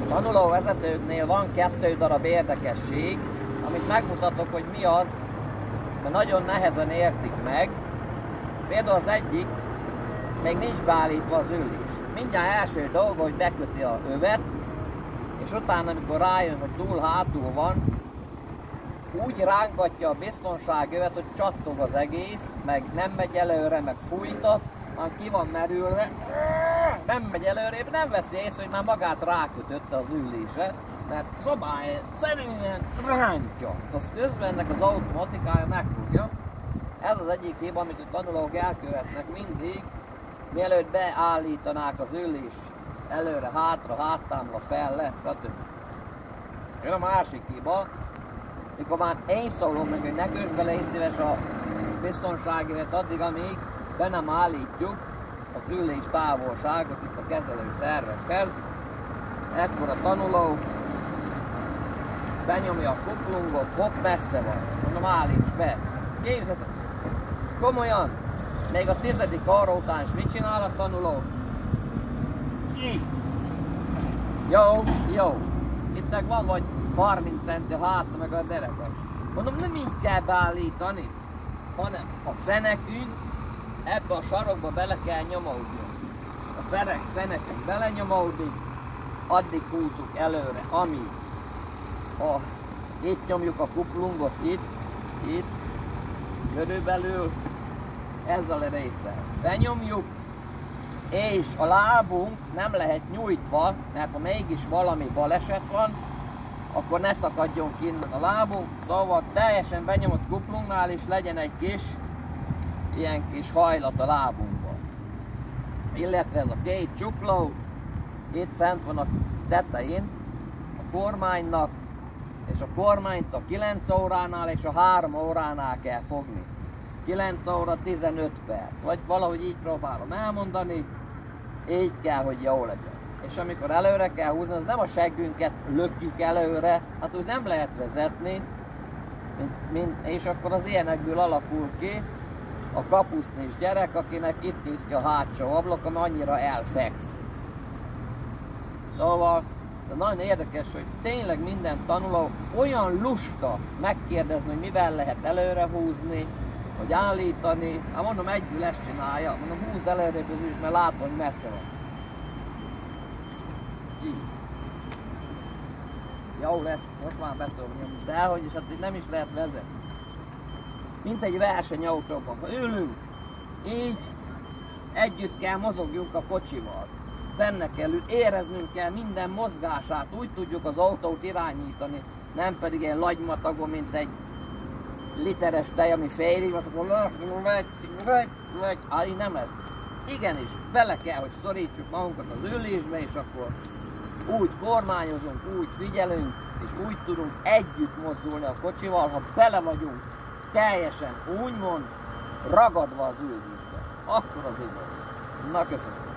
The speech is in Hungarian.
Tanulóvezetőknél van 2 darab érdekesség, amit megmutatok, hogy mi az, mert nagyon nehezen értik meg. Például az egyik, még nincs beállítva az ülés. Mindjárt első dolga, hogy beköti a övet, és utána, amikor rájön, hogy túl hátul van, úgy rángatja a biztonságövet, hogy csattog az egész, meg nem megy előre, meg fújtat, már ki van merülve, nem megy előre, nem veszi észre, hogy már magát rákötötte az ülésre, mert szabály szerűen rántja. Azt közben ennek az automatikája megfogja. Ez az egyik hiba, amit a tanulók elkövetnek mindig, mielőtt beállítanák az ülés előre, hátra, háttámla, felle, stb. Jön a másik hiba, mikor már én szólok neki, hogy ne kösd bele, légy szíves a biztonságért addig, amíg be nem állítjuk az ülés távolságot itt a kezelő szervekhez. Ekkor a tanuló benyomja a kuplungot, hopp, messze van. Mondom, állíts be. Képzeljétek, komolyan, még a 10. arra után is mit csinál a tanuló? Így. Jó, jó. Itt meg van vagy 30 centi a háta meg a dereka. Mondom, nem így kell beállítani, hanem a fenekünk ebbe a sarokba bele kell nyomódni. A fenekünk belenyomódik, addig húzzuk előre, amíg itt nyomjuk a kuplungot, itt, körülbelül ezzel a résszel benyomjuk, és a lábunk nem lehet nyújtva, mert ha mégis valami baleset van, akkor ne szakadjon ki innen a lábunk, szóval teljesen benyomott kuplunknál is legyen egy kis, ilyen kis hajlat a lábunkban. Illetve ez a 2 csukló, itt fent van a tetején a kormánynak, és a kormányt a 9 óránál és a 3 óránál kell fogni. 9 óra 15 perc, vagy valahogy így próbálom elmondani, így kell, hogy jó legyen. És amikor előre kell húzni, az nem a seggünket lökjük előre, hát úgy nem lehet vezetni, és akkor az ilyenekből alakul ki a kapusznis gyerek, akinek itt néz ki a hátsó ablak, ami annyira elfekszik. Szóval de nagyon érdekes, hogy tényleg minden tanuló olyan lusta megkérdezni, hogy mivel lehet előre húzni, hogy állítani. Hát mondom, egyből ezt csinálja, mondom, húzd előre is, mert látom, hogy messze van. Így. Jó lesz, most már be tudom nyomni, de hogy is, hát így nem is lehet vezetni. Mint egy versenyautóban, ha ülünk, így együtt kell mozogjunk a kocsival. Benne kell éreznünk kell minden mozgását, úgy tudjuk az autót irányítani, nem pedig ilyen lagymatagon, mint egy literes tej, ami félig, azt akkor így nem lehet. Igenis, bele kell, hogy szorítsuk magunkat az ülésbe, és akkor úgy kormányozunk, úgy figyelünk, és úgy tudunk együtt mozdulni a kocsival, ha bele vagyunk teljesen úgymond ragadva az ülésbe. Akkor az igaz. Na, köszönöm.